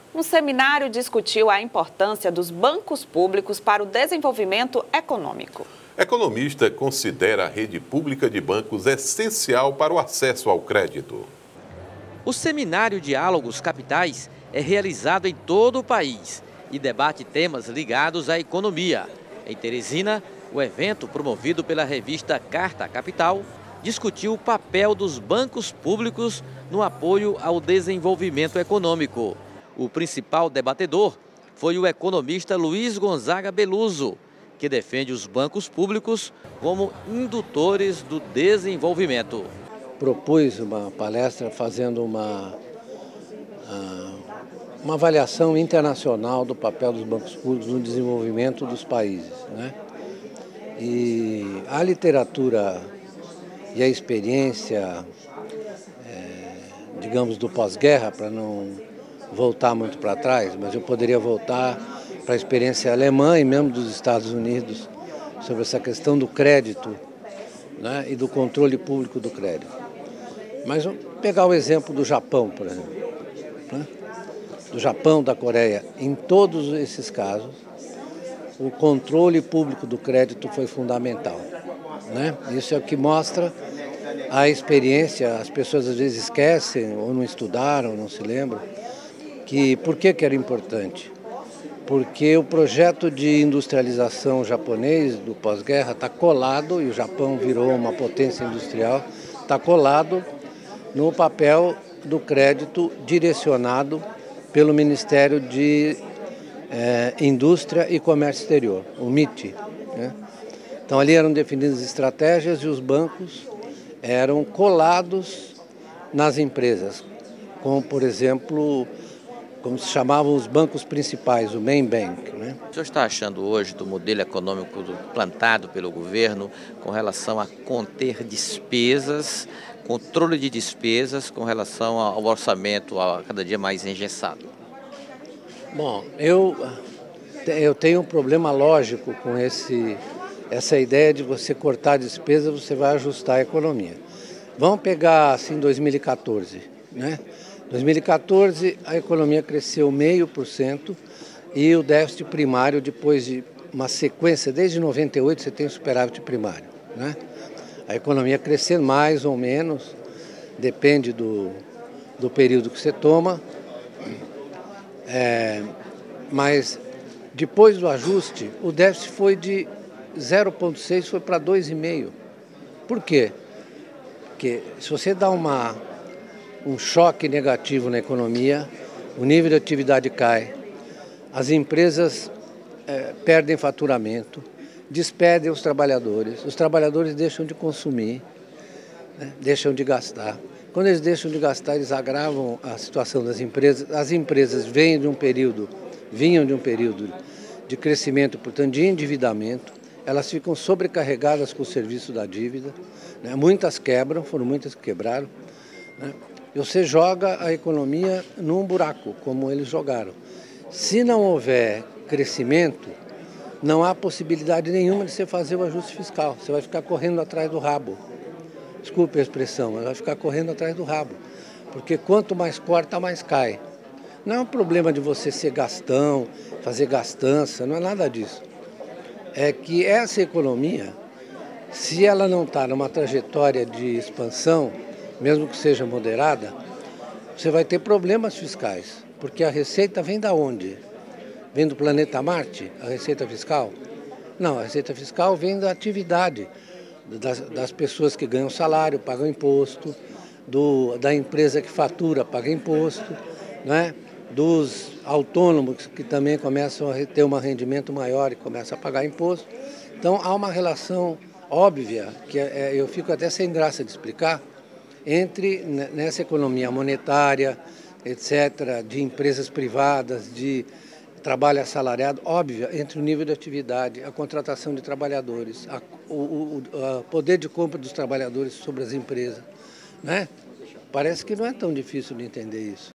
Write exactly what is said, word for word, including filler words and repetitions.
Um seminário discutiu a importância dos bancos públicos para o desenvolvimento econômico. Economista considera a rede pública de bancos essencial para o acesso ao crédito. O Seminário Diálogos Capitais é realizado em todo o país e debate temas ligados à economia. Em Teresina, o evento, promovido pela revista Carta Capital, discutiu o papel dos bancos públicos no apoio ao desenvolvimento econômico. O principal debatedor foi o economista Luiz Gonzaga Beluso, que defende os bancos públicos como indutores do desenvolvimento. Propus uma palestra fazendo uma, uma avaliação internacional do papel dos bancos públicos no desenvolvimento dos países, né? E a literatura e a experiência, é, digamos, do pós-guerra, para não voltar muito para trás, mas eu poderia voltar para a experiência alemã e mesmo dos Estados Unidos sobre essa questão do crédito, né, e do controle público do crédito. Mas vamos pegar o exemplo do Japão, por exemplo, né? Do Japão, da Coreia. Em todos esses casos, o controle público do crédito foi fundamental, né? Isso é o que mostra a experiência. As pessoas às vezes esquecem ou não estudaram, não se lembram, que por que que era importante? Porque o projeto de industrialização japonês do pós-guerra está colado, e o Japão virou uma potência industrial, está colado no papel do crédito direcionado pelo Ministério de eh, Indústria e Comércio Exterior, o M I T, né? Então ali eram definidas estratégias e os bancos eram colados nas empresas, como por exemplo, como se chamavam os bancos principais, o Main Bank, né? O senhor está achando hoje do modelo econômico plantado pelo governo com relação a conter despesas, controle de despesas com relação ao orçamento a cada dia mais engessado? Bom, eu, eu tenho um problema lógico com esse, essa ideia de você cortar despesas, você vai ajustar a economia. Vamos pegar assim dois mil e quatorze, né? dois mil e quatorze a economia cresceu meio por cento e o déficit primário, depois de uma sequência, desde noventa e oito você tem superávit primário, né? A economia crescendo mais ou menos, depende do, do período que você toma, é, mas depois do ajuste o déficit foi de zero vírgula seis, foi para dois vírgula cinco. Por quê? Porque se você dá uma um choque negativo na economia, o nível de atividade cai, as empresas é, perdem faturamento, despedem os trabalhadores, os trabalhadores deixam de consumir, né, deixam de gastar. Quando eles deixam de gastar, eles agravam a situação das empresas. As empresas vêm de um período, vinham de um período de crescimento, portanto, de endividamento, elas ficam sobrecarregadas com o serviço da dívida, né, muitas quebram, foram muitas que quebraram, né? E você joga a economia num buraco, como eles jogaram. Se não houver crescimento, não há possibilidade nenhuma de você fazer o ajuste fiscal. Você vai ficar correndo atrás do rabo. Desculpe a expressão, mas vai ficar correndo atrás do rabo. Porque quanto mais corta, mais cai. Não é um problema de você ser gastão, fazer gastança, não é nada disso. É que essa economia, se ela não está numa trajetória de expansão, mesmo que seja moderada, você vai ter problemas fiscais, porque a receita vem da onde? Vem do planeta Marte, a receita fiscal? Não, a receita fiscal vem da atividade, das, das pessoas que ganham salário, pagam imposto, do, da empresa que fatura, paga imposto, né? Dos autônomos que também começam a ter um rendimento maior e começam a pagar imposto. Então há uma relação óbvia, que é, eu fico até sem graça de explicar, entre nessa economia monetária, etcétera, de empresas privadas, de trabalho assalariado, óbvia, entre o nível de atividade, a contratação de trabalhadores, a, o, o a poder de compra dos trabalhadores sobre as empresas, né? Parece que não é tão difícil de entender isso.